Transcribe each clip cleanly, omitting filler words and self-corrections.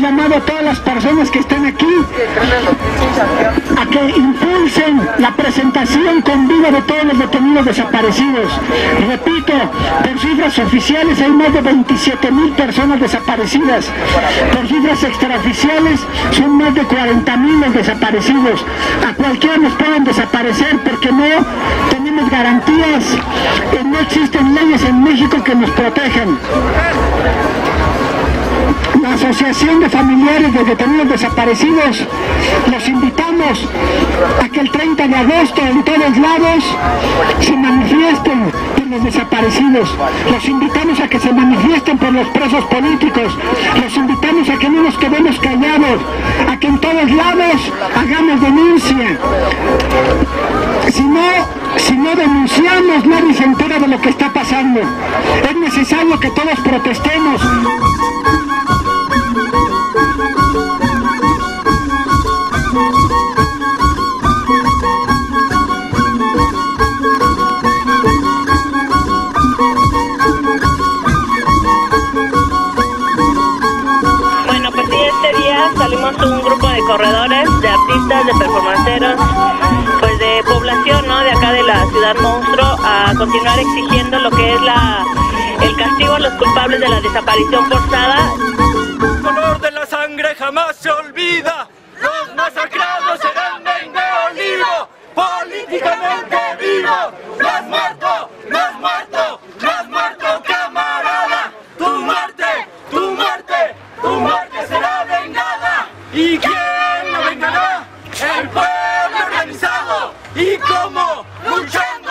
llamado a todas las personas que estén aquí a que impulsen la presentación con vida de todos los detenidos desaparecidos. Repito, por cifras oficiales hay más de 27,000 personas desaparecidas. Por cifras extraoficiales son más de 40,000 los desaparecidos. A cualquiera nos pueden desaparecer porque no tenemos garantías, no existen leyes en México que nos protejan. La Asociación de Familiares de Detenidos Desaparecidos los invitamos a que el 30 de agosto en todos lados se manifiesten por los desaparecidos. Los invitamos a que se manifiesten por los presos políticos. Los invitamos a que no nos quedemos callados, a que en todos lados hagamos denuncia. Si no denunciamos, nadie se entera de lo que está pasando. Es necesario que todos protestemos. Bueno, pues sí, este día salimos un grupo de corredores, de artistas, de performanceros, pues de población, ¿no?, de acá de la ciudad monstruo, a continuar exigiendo lo que es el castigo a los culpables de la desaparición forzada. El honor de la sangre jamás se olvida. Los masacrados serán de olivo, políticamente vivo. No has muerto, no has muerto, no has muerto, camarada. Tu muerte será vengada. ¿Y quién la vengará? El pueblo organizado. ¿Y cómo? Luchando.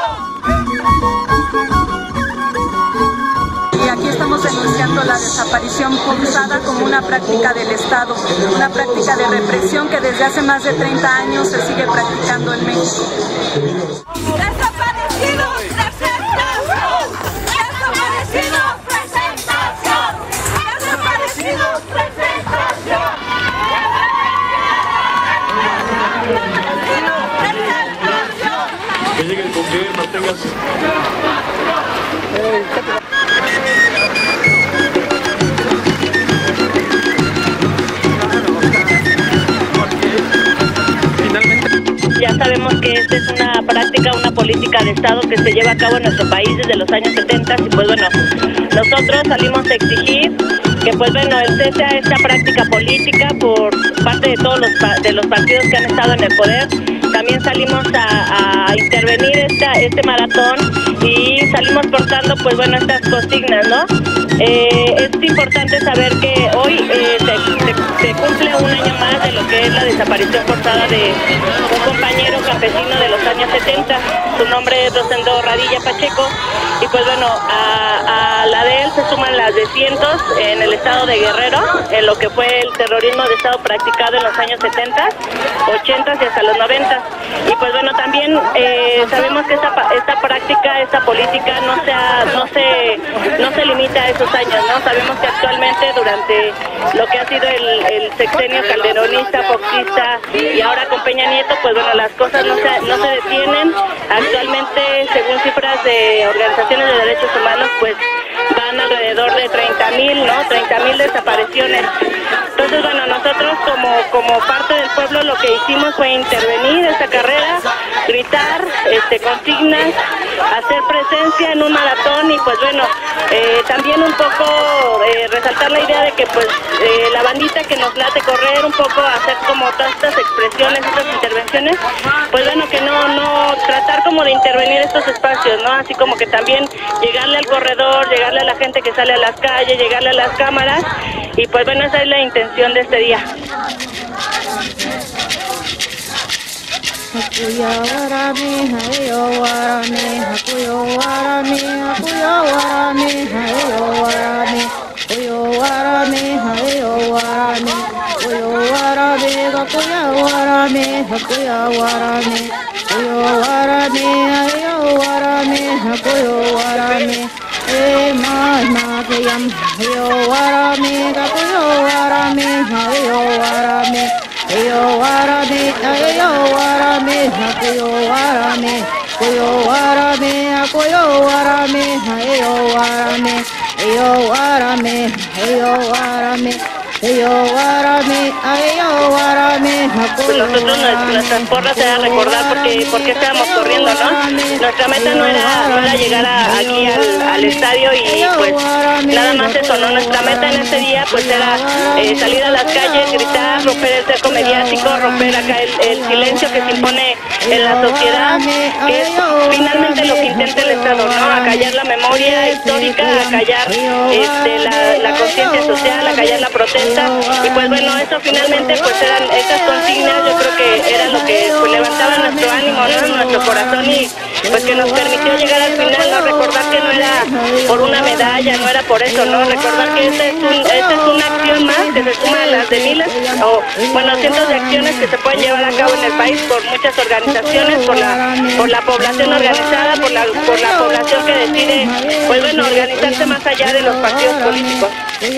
Y aquí estamos denunciando la desaparición forzada como una práctica del Estado, una práctica de represión que desde hace más de 30 años se sigue practicando en México. ¡Desaparecidos, presentación! ¡Desaparecidos, presentación! ¡Desaparecidos, presentación! Que llegue el cumplir, mantengas. Ya sabemos que esta es una práctica, una política de Estado que se lleva a cabo en nuestro país desde los años 70 y pues bueno, nosotros salimos a exigir que pues bueno, el cese a esta práctica política por parte de todos los partidos que han estado en el poder. También salimos a intervenir este maratón y salimos portando pues bueno estas consignas, ¿no? Es importante saber que hoy se cumple un año más de lo que es la desaparición forzada de un compañero campesino de los años 70. Su nombre es Rosendo Radilla Pacheco y pues bueno, a la de él se suman las de cientos en el estado de Guerrero, en lo que fue el terrorismo de Estado practicado en los años 70, 80 y hasta los 90. Y pues bueno, también sabemos que esta práctica, esta política no se limita a esos años, ¿no? Sabemos que actualmente durante lo que ha sido el sexenio calderonista, foxista y ahora con Peña Nieto, pues bueno, las cosas no se detienen. Actualmente, según cifras de organizaciones de derechos humanos, pues van alrededor de 30,000, ¿no? 30,000 desapariciones. Entonces, bueno, nosotros como parte del pueblo lo que hicimos fue intervenir esta carrera, gritar consignas, hacer presencia en un maratón y pues bueno, también un poco resaltar la idea de que pues la bandita que nos late correr un poco, hacer como todas estas expresiones, estas intervenciones, pues bueno, que no tratar como de intervenir estos espacios, ¿no? Así como que también llegarle al corredor, llegarle a la gente que sale a las calles, llegarle a las cámaras y pues bueno, esa es la intención de este día. Hakuya warame, hayo warame, hakuyo warame, hakuyo warame, hayo warame, hayo warame, hayo warame, hayo warame, hakuya warame, hakuya warame, hayo warame, hayo warame, hakuyo warame, ma kayam, hayo warame, hakuyo warame, hayo warame. Ayo warame, ayo warame, ayo warame, ayo warame, ayo warame, ayo warame, ayo warame, ayo warame, Pues nosotros nuestras porras era recordar por qué estábamos corriendo, ¿no? Nuestra meta no era llegar aquí al estadio y pues nada más eso, ¿no? Nuestra meta en ese día pues era salir a las calles, gritar, romper el cerco mediático, romper acá el silencio que se impone en la sociedad, que es finalmente lo que intenta el Estado, ¿no? Acallar la memoria histórica, acallar la conciencia social, acallar la protesta, y pues bueno, eso finalmente pues eran estas consignas, yo creo que era lo que pues levantaba nuestro ánimo, ¿no? Nuestro corazón, y pues que nos permitió llegar al final, ¿no? Recordar que no era por una medalla, no era por eso, ¿no? Recordar que esta es una acción más que se suma a las de miles, o bueno, cientos de acciones que se pueden llevar a cabo en el país por muchas organizaciones, por la población organizada, por la población que decide, pues bueno, organizarse más allá de los partidos políticos.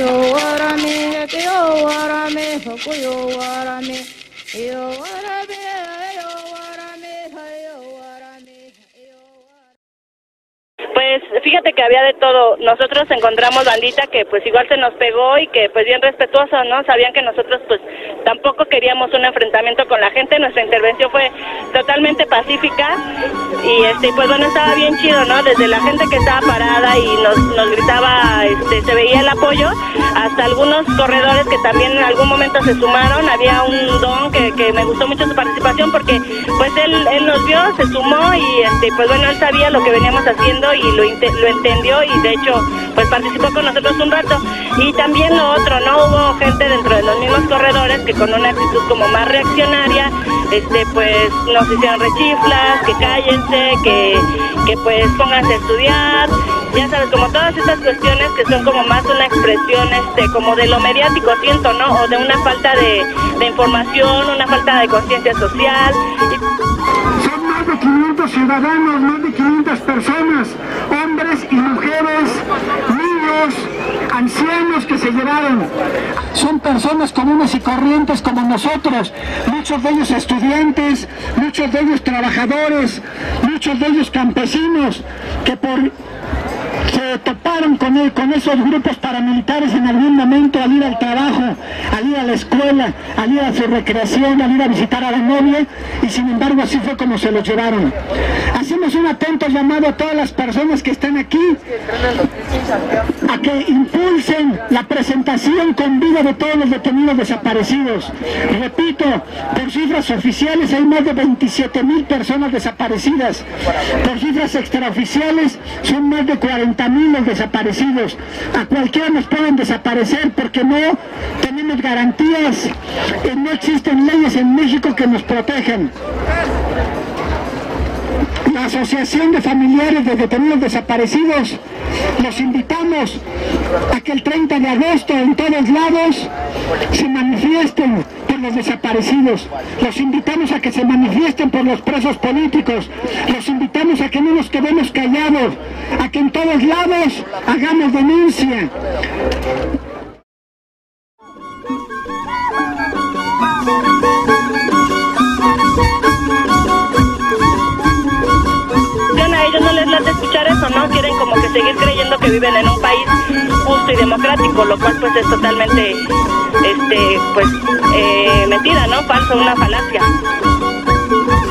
Pues fíjate que había de todo. Nosotros encontramos bandita que pues igual se nos pegó y que pues bien respetuosos, ¿no? Sabían que nosotros pues tampoco queríamos un enfrentamiento con la gente. Nuestra intervención fue totalmente pacífica y pues bueno, estaba bien chido, ¿no? Desde la gente que estaba parada y nos gritaba, se veía el apoyo, hasta algunos corredores que también en algún momento se sumaron. Había un don que me gustó mucho su participación porque pues él nos vio, se sumó y pues bueno, él sabía lo que veníamos haciendo y lo entendió, y de hecho pues participó con nosotros un rato. Y también lo otro, ¿no? Hubo gente dentro de los mismos corredores que con una actitud como más reaccionaria, pues nos hicieron rechiflas, que cállense, que pues pónganse a estudiar, ya sabes, como todas estas cuestiones que son como más una expresión como de lo mediático, siento, ¿no? O de una falta de información, una falta de conciencia social. Son más de 500 ciudadanos, más de 500 personas, hombres y mujeres, niños, ancianos que se llevaron. Son personas comunes y corrientes como nosotros, muchos de ellos estudiantes, muchos de ellos trabajadores, muchos de ellos campesinos, que se toparon con esos grupos paramilitares en algún momento al ir al trabajo, al ir a la escuela, al ir a su recreación, al ir a visitar a la novia, y sin embargo así fue como se los llevaron. Hacemos un atento llamado a todas las personas que están aquí a que impulsen la presentación con vida de todos los detenidos desaparecidos. Repito, por cifras oficiales hay más de 27,000 personas desaparecidas. Por cifras extraoficiales son más de 40,000 los desaparecidos. A cualquiera nos pueden desaparecer porque no tenemos garantías, no existen leyes en México que nos protejan. La Asociación de Familiares de Detenidos Desaparecidos, los invitamos a que el 30 de agosto en todos lados se manifiesten por los desaparecidos. Los invitamos a que se manifiesten por los presos políticos. Los invitamos a que no nos quedemos callados, a que en todos lados hagamos denuncia. A ellos no les late escuchar eso, ¿no? Quieren como que seguir creyendo que viven en un país justo y democrático, lo cual pues es totalmente, mentira, ¿no? Falso, una falacia.